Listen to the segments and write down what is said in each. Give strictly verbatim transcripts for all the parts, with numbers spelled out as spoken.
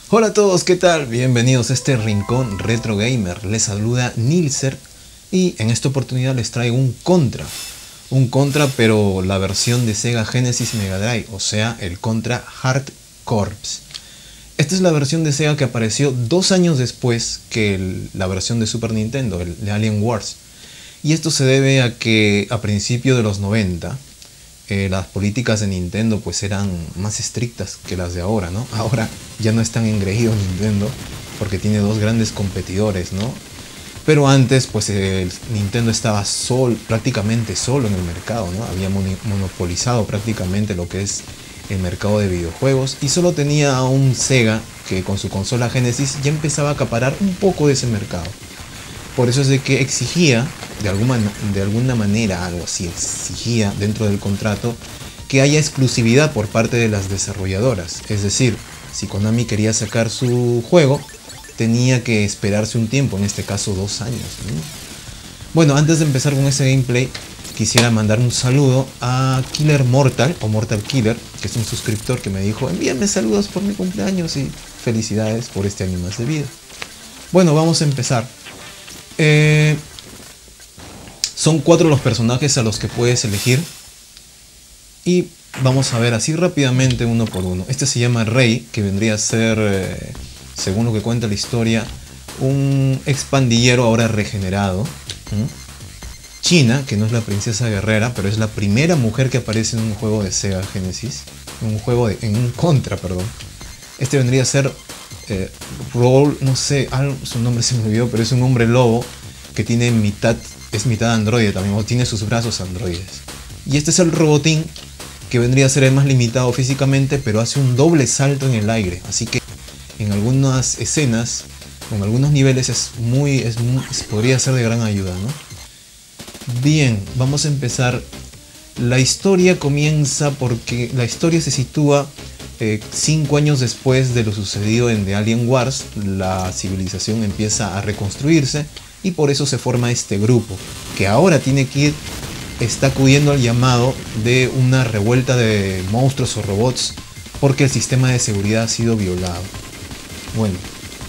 Hola a todos, ¿qué tal? Bienvenidos a este rincón retro gamer. Les saluda Nilser y en esta oportunidad les traigo un Contra. Un Contra, pero la versión de Sega Genesis Mega Drive, o sea, el Contra Hard Corps. Esta es la versión de Sega que apareció dos años después que el, la versión de Super Nintendo, el de Alien Wars. Y esto se debe a que a principios de los noventa eh, las políticas de Nintendo pues eran más estrictas que las de ahora, ¿no? Ahora ya no es tan engreído Nintendo porque tiene dos grandes competidores, ¿no? Pero antes pues el Nintendo estaba sol, prácticamente solo en el mercado, ¿no? Había monopolizado prácticamente lo que es el mercado de videojuegos y solo tenía a un Sega que con su consola Genesis ya empezaba a acaparar un poco de ese mercado. Por eso es de que exigía, de alguna, de alguna manera, algo así, exigía dentro del contrato que haya exclusividad por parte de las desarrolladoras. Es decir, si Konami quería sacar su juego, tenía que esperarse un tiempo, en este caso dos años, ¿no? Bueno, antes de empezar con ese gameplay, quisiera mandar un saludo a Killer Mortal, o Mortal Killer, que es un suscriptor que me dijo, envíame saludos por mi cumpleaños y felicidades por este año más de vida. Bueno, vamos a empezar. Eh, son cuatro los personajes a los que puedes elegir y vamos a ver así rápidamente uno por uno. Este se llama Rey, que vendría a ser, eh, según lo que cuenta la historia, un expandillero ahora regenerado. ¿Mm? China, que no es la princesa guerrera, pero es la primera mujer que aparece en un juego de Sega Genesis, en un juego de, en un Contra, perdón. Este vendría a ser Eh, Roll, no sé, algo, su nombre se me olvidó, pero es un hombre lobo que tiene mitad, es mitad androide también, o tiene sus brazos androides. Y este es el robotín que vendría a ser el más limitado físicamente, pero hace un doble salto en el aire, así que en algunas escenas, en algunos niveles es muy, es muy, podría ser de gran ayuda, ¿no? Bien, vamos a empezar. La historia comienza porque la historia se sitúa Eh, cinco años después de lo sucedido en The Alien Wars. La civilización empieza a reconstruirse y por eso se forma este grupo que ahora tiene que ir, está acudiendo al llamado de una revuelta de monstruos o robots porque el sistema de seguridad ha sido violado. Bueno,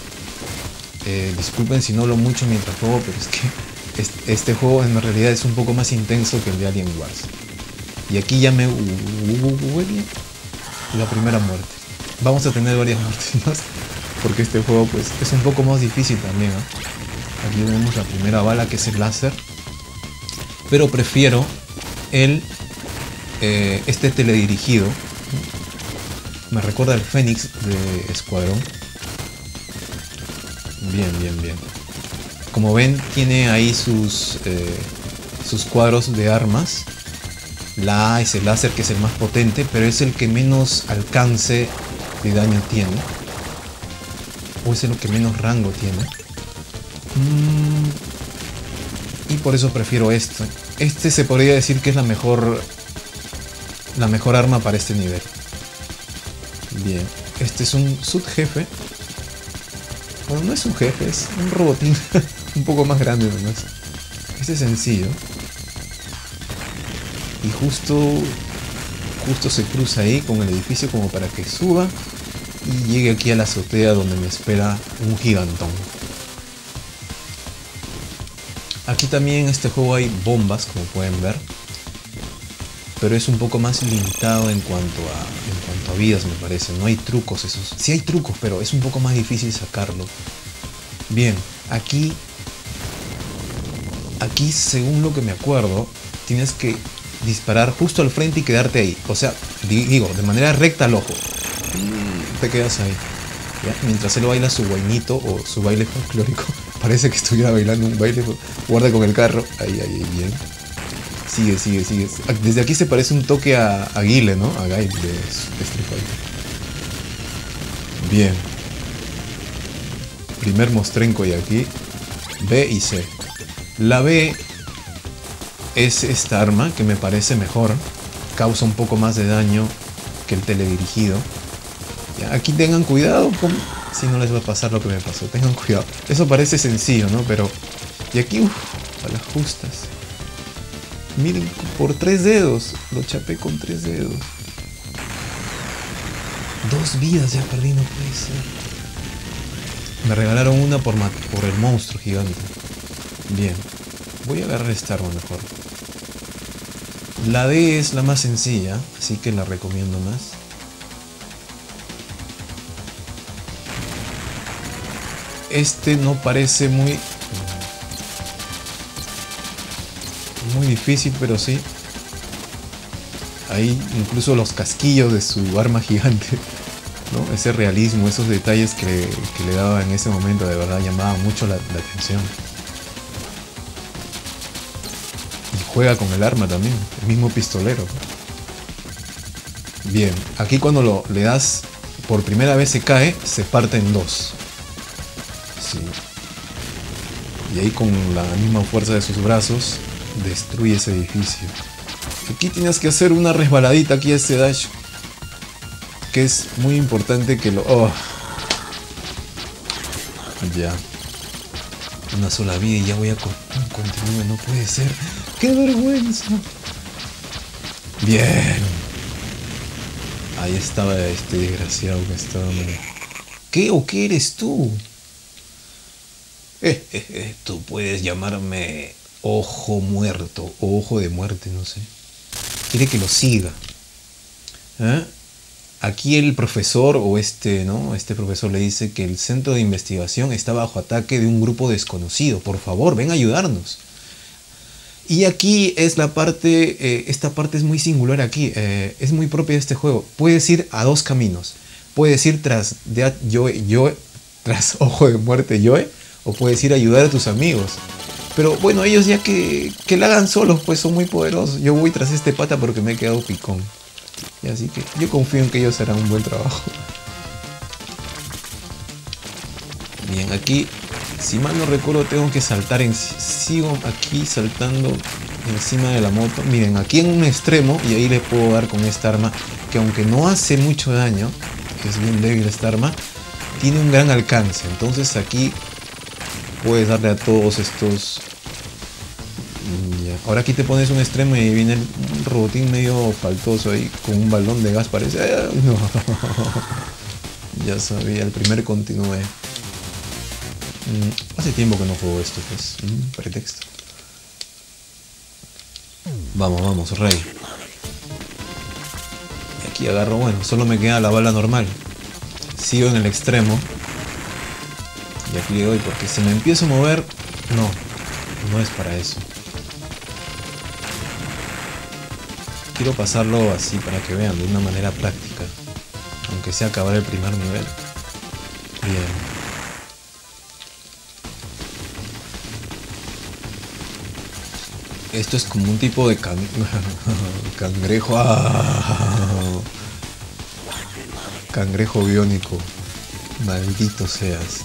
eh, disculpen si no hablo mucho mientras juego, pero es que este, este juego en realidad es un poco más intenso que el de Alien Wars. Y aquí ya me huele la primera muerte. Vamos a tener varias muertes más porque este juego pues es un poco más difícil también, ¿eh? Aquí tenemos la primera bala, que es el láser, pero prefiero el eh, este teledirigido. Me recuerda al Fénix de Escuadrón. Bien, bien, bien. Como ven, tiene ahí sus eh, sus cuadros de armas. La A es el láser, que es el más potente, pero es el que menos alcance de daño tiene. O es el que menos rango tiene. Mm, y por eso prefiero este. Este se podría decir que es la mejor, la mejor arma para este nivel. Bien, este es un subjefe. Bueno, no es un jefe, es un robotín un poco más grande nomás. Este es sencillo. Y justo, justo se cruza ahí con el edificio como para que suba y llegue aquí a la azotea donde me espera un gigantón. Aquí también en este juego hay bombas, como pueden ver, pero es un poco más limitado en cuanto a, en cuanto a vidas, me parece. No hay trucos esos. Sí hay trucos, pero es un poco más difícil sacarlo. Bien, aquí, aquí según lo que me acuerdo, tienes que disparar justo al frente y quedarte ahí, o sea, digo, de manera recta al ojo. Te quedas ahí, ¿ya? Mientras él baila su guainito o su baile folclórico. Parece que estuviera bailando un baile. Guarda con el carro, ahí, ahí, bien. Sigue, sigue, sigue. Desde aquí se parece un toque a, a Guile, ¿no? A Guile de, de Street Fighter. Bien. Primer mostrenco y aquí B y C. La B es esta arma que me parece mejor, causa un poco más de daño que el teledirigido. Ya, aquí tengan cuidado con, si no les va a pasar lo que me pasó, tengan cuidado. Eso parece sencillo, ¿no? Pero y aquí, uff, a las justas. Miren, por tres dedos, lo chapé con tres dedos. Dos vidas ya perdí, no puede ser. Me regalaron una por, por el monstruo gigante. Bien. Voy a agarrar esta arma mejor. La D es la más sencilla, así que la recomiendo más. Este no parece muy... Muy difícil, pero sí. Ahí incluso los casquillos de su arma gigante, ¿no? Ese realismo, esos detalles que, que le daba en ese momento, de verdad llamaban mucho la, la atención. Y juega con el arma también, el mismo pistolero. Bien, aquí cuando lo, le das por primera vez se cae, se parte en dos. Sí. Y ahí con la misma fuerza de sus brazos destruye ese edificio. Aquí tienes que hacer una resbaladita aquí a este dash, que es muy importante que lo... Oh. Ya. Una sola vida y ya voy a con... continuar. No puede ser. ¡Qué vergüenza! Bien. Ahí estaba este desgraciado que estaba... ¿Qué o qué eres tú? Eh, eh, eh, tú puedes llamarme Ojo Muerto o Ojo de Muerte, no sé. Quiere que lo siga. ¿Eh? Aquí el profesor o este, ¿no? Este profesor le dice que el centro de investigación está bajo ataque de un grupo desconocido. Por favor, ven a ayudarnos. Y aquí es la parte, eh, esta parte es muy singular aquí, eh, es muy propia de este juego. Puedes ir a dos caminos. Puedes ir tras de Joe, Joe, tras Ojo de Muerte Joe, o puedes ir a ayudar a tus amigos. Pero bueno, ellos ya que, que la hagan solos, pues son muy poderosos. Yo voy tras este pata porque me he quedado picón. Y así que yo confío en que ellos harán un buen trabajo. Bien, aquí, si mal no recuerdo, tengo que saltar en... Sigo aquí saltando encima de la moto. Miren, aquí en un extremo, y ahí le puedo dar con esta arma, que aunque no hace mucho daño, que es bien débil esta arma, tiene un gran alcance. Entonces aquí puedes darle a todos estos... Ya. Ahora aquí te pones un extremo y viene un robotín medio faltoso ahí con un balón de gas, parece... No. Ya sabía, el primer continúe. Hace tiempo que no juego esto, pues. Mm, pretexto. Vamos, vamos, rey. Y aquí agarro, bueno, solo me queda la bala normal. Sigo en el extremo. Y aquí le doy, porque si me empiezo a mover, no, no es para eso. Quiero pasarlo así para que vean de una manera práctica, aunque sea acabar el primer nivel. Bien. Esto es como un tipo de can... cangrejo. ¡Ah! Cangrejo biónico. Maldito seas.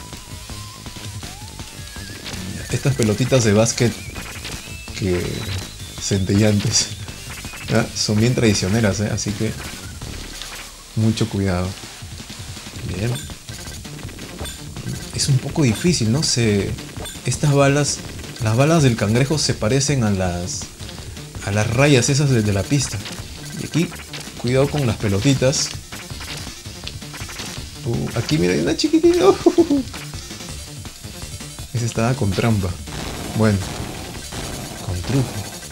Estas pelotitas de básquet que centellantes, ¿eh? Son bien traicioneras, ¿eh? Así que mucho cuidado. Bien. Es un poco difícil, no sé. Estas balas, las balas del cangrejo se parecen a las a las rayas esas de, de la pista. Y aquí, cuidado con las pelotitas. Uh, aquí mira, hay una chiquitita. Uh, Ese estaba con trampa. Bueno, con truco.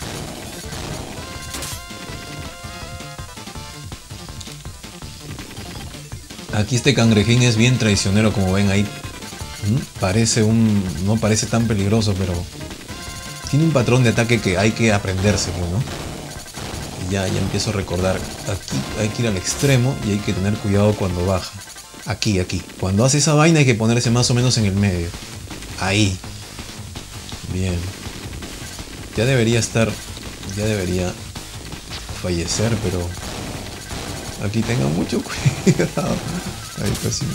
Aquí este cangrejín es bien traicionero, como ven ahí. ¿Mm? Parece un... no parece tan peligroso, pero tiene un patrón de ataque que hay que aprendérselo, ¿no? Y ya, ya empiezo a recordar. Aquí hay que ir al extremo y hay que tener cuidado cuando baja. Aquí, aquí. Cuando hace esa vaina hay que ponerse más o menos en el medio. Ahí. Bien. Ya debería estar... ya debería fallecer, pero... aquí tenga mucho cuidado. Ahí casi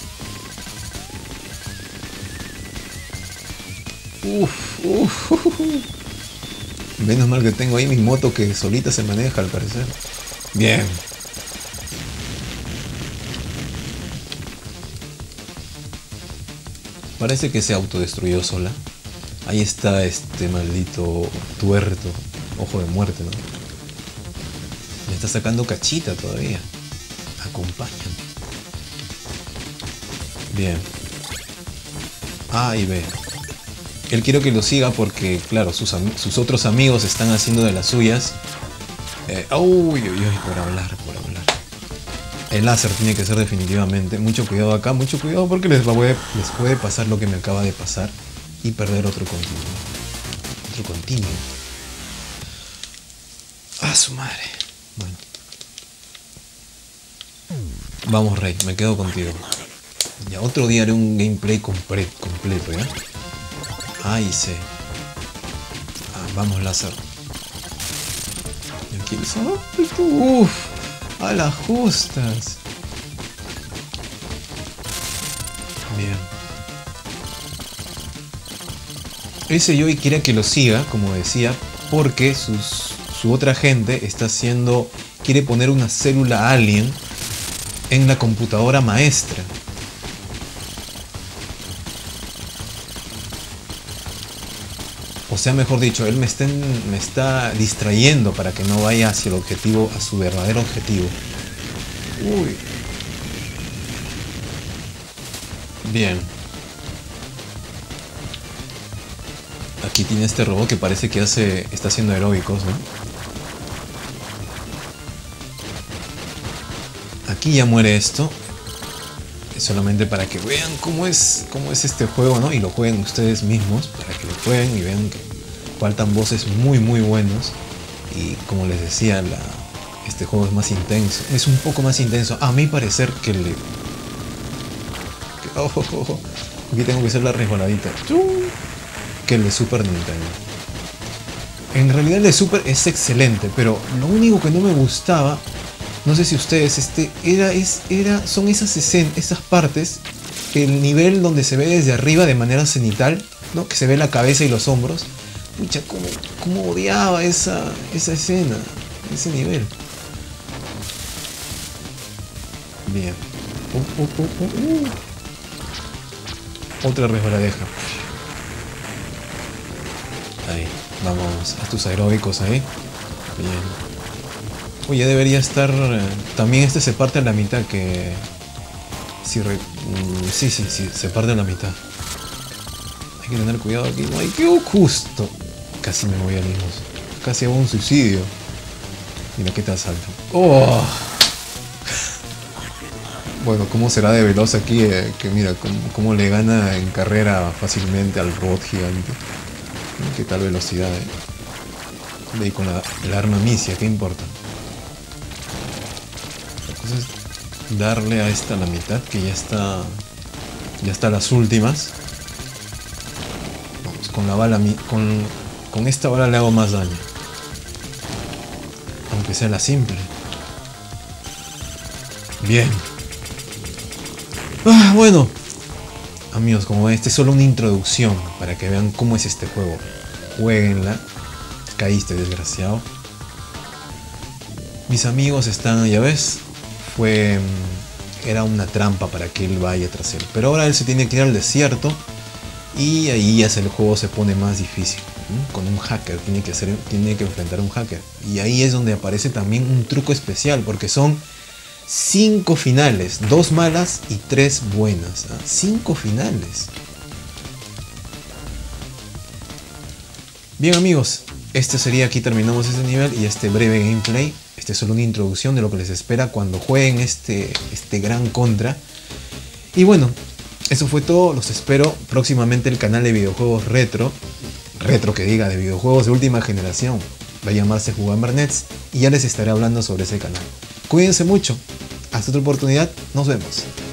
me... Uf, uf, uf. Menos mal que tengo ahí mi moto que solita se maneja al parecer. Bien. Parece que se autodestruyó sola. Ahí está este maldito tuerto. Ojo de muerte, ¿no? Me está sacando cachita todavía. Acompáñame. Bien. A y B. Él quiero que lo siga porque, claro, sus, sus otros amigos están haciendo de las suyas. Eh, uy, uy, uy, por hablar, por hablar. El láser tiene que ser definitivamente. Mucho cuidado acá, mucho cuidado porque les, va, les puede pasar lo que me acaba de pasar y perder otro continuo. Otro continuo. ¡Ah, su madre! Bueno. Vamos, Rey, me quedo contigo. Ya otro día haré un gameplay compre completo, ¿ya? Ahí sí. Ah, vamos, láser. Uff, a las justas. Bien. Ese Joey quiere que lo siga, como decía, porque sus, su otra gente está haciendo, quiere poner una célula alien en la computadora maestra. O sea, mejor dicho, él me está, me está distrayendo para que no vaya hacia el objetivo, a su verdadero objetivo. Uy. Bien. Aquí tiene este robot que parece que hace, está haciendo aeróbicos, ¿no? Aquí ya muere esto. Es solamente para que vean cómo es, cómo es este juego, ¿no? Y lo jueguen ustedes mismos, para que lo jueguen y vean que faltan voces muy muy buenos. Y como les decía, la, este juego es más intenso. Es un poco más intenso, a mi parecer, que el... Que, oh, oh, oh, aquí tengo que hacer la resbaladita. Que el de Super Nintendo. En realidad el de Super es excelente, pero lo único que no me gustaba, no sé si ustedes, este, era, es, era, son esas escenas, esas partes, el nivel donde se ve desde arriba de manera cenital, ¿no? Que se ve la cabeza y los hombros. Pucha, cómo, cómo odiaba esa, esa escena, ese nivel. Bien. Uh, uh, uh, uh, uh. Otra resbaladeja. Ahí, vamos, haz tus aeróbicos ahí. Bien. Oye, debería estar... Eh, también este se parte a la mitad, que... Si re, mm, sí, sí, sí, se parte a la mitad. Hay que tener cuidado aquí. No hay que... justo. Casi me voy a lejos. Casi hago un suicidio. Mira qué tal salto. ¡Oh! Bueno, ¿cómo será de veloz aquí? Eh, que mira, cómo, cómo le gana en carrera fácilmente al robot gigante. Qué tal velocidad, eh. Y con la, el arma misia, ¿qué importa? La cosa es darle a esta a la mitad, que ya está... Ya está las últimas. Vamos, con la bala... Con, con esta bala le hago más daño. Aunque sea la simple. Bien. Ah, bueno. Amigos, como ven, este es solo una introducción para que vean cómo es este juego. Jueguenla. Caíste, desgraciado. Mis amigos están, ya ves, fue... Era una trampa para que él vaya tras él. Pero ahora él se tiene que ir al desierto. Y ahí ya el juego se pone más difícil. ¿Mm? Con un hacker, tiene que, hacer, tiene que enfrentar a un hacker. Y ahí es donde aparece también un truco especial. Porque son cinco finales. Dos malas y tres buenas. ¿Ah? Cinco finales. Bien, amigos. Este sería, aquí terminamos este nivel y este breve gameplay. Este es solo una introducción de lo que les espera cuando jueguen este, este gran Contra. Y bueno, eso fue todo. Los espero próximamente el canal de videojuegos retro. Retro que diga, de videojuegos de última generación. Va a llamarse Jugamernets y ya les estaré hablando sobre ese canal. Cuídense mucho. Hasta otra oportunidad. Nos vemos.